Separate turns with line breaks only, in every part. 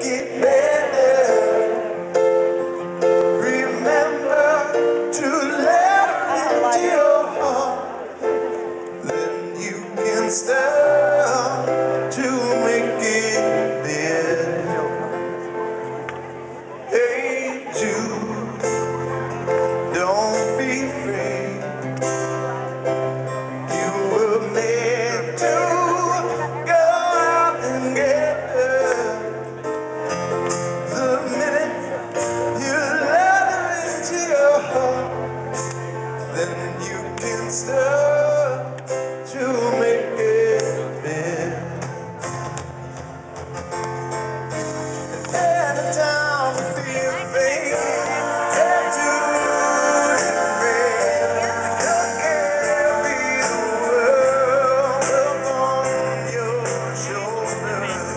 it better. Remember to let her into your heart. Then you can start to make it better. Hey Jude, don't be afraid. You were meant to go out and get her. The minute you let her into your heart, then you can start to make it better. Anytime you feel pain, tell Jude in prayer. You'll carry the world upon your shoulders.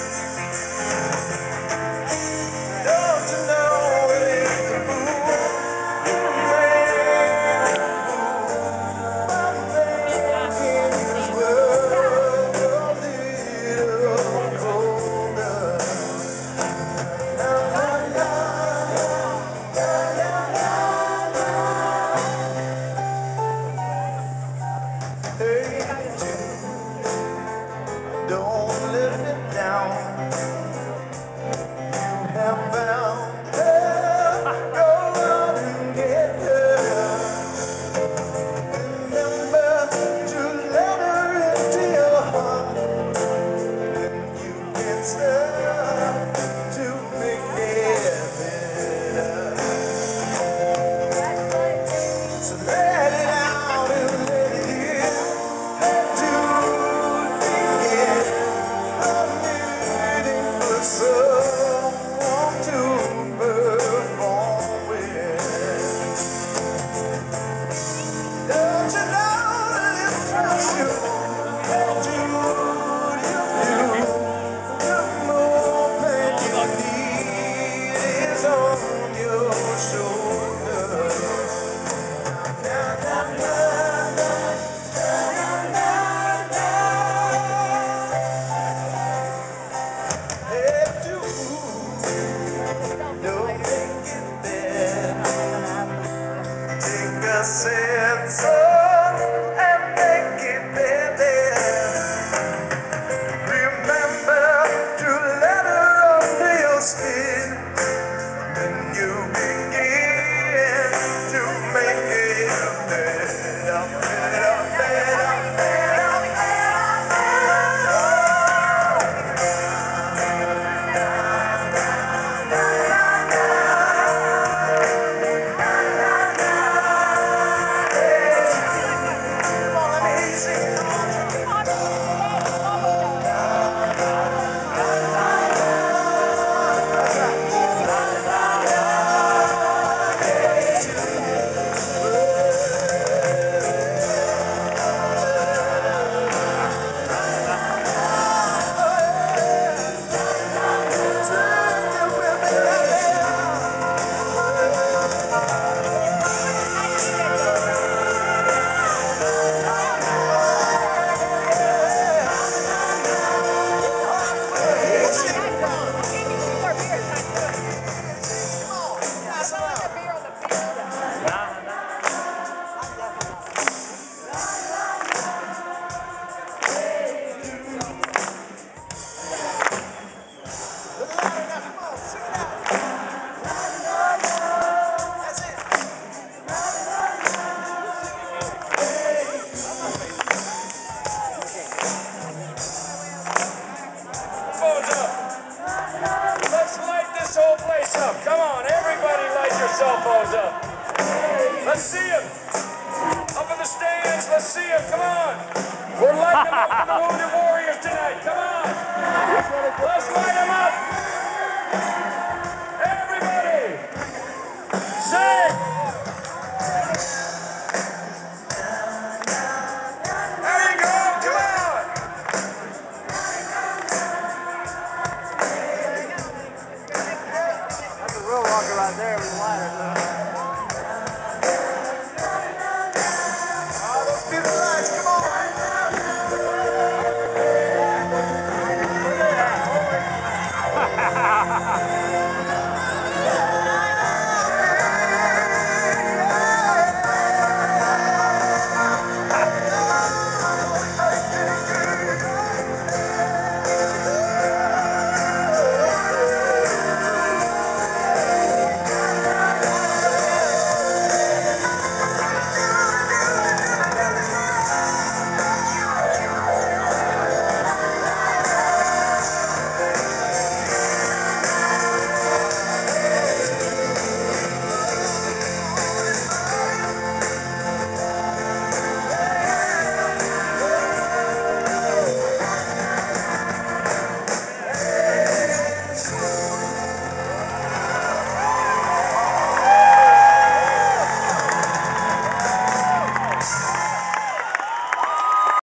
Don't you know it is the fool who made one thing in this world a little colder. Na, na, na, na, na, na, na. Hey, Jude, don't let me down. You have found her. Go out and get her. Remember to let her into your heart. Then you can start to make it better. So let it out and let it in. To begin. I'm waiting for someone to perform with. Don't you know that it's true? Jude, the more pain you need is on your shoulders. Na, na, na, na, na, na, na. Hey, Jude, don't make it better. Take a sensor and make it better. Remember to let her under your skin. Then you begin to make it better, better, better, better, Come on, let me hear you sing it.
Phones up. Let's light this whole place up. Come on, everybody light your cell phones up. Let's see them. Up in the stands, let's see them. Come on. We're lighting them up for the Wounded Warriors tonight. Come on.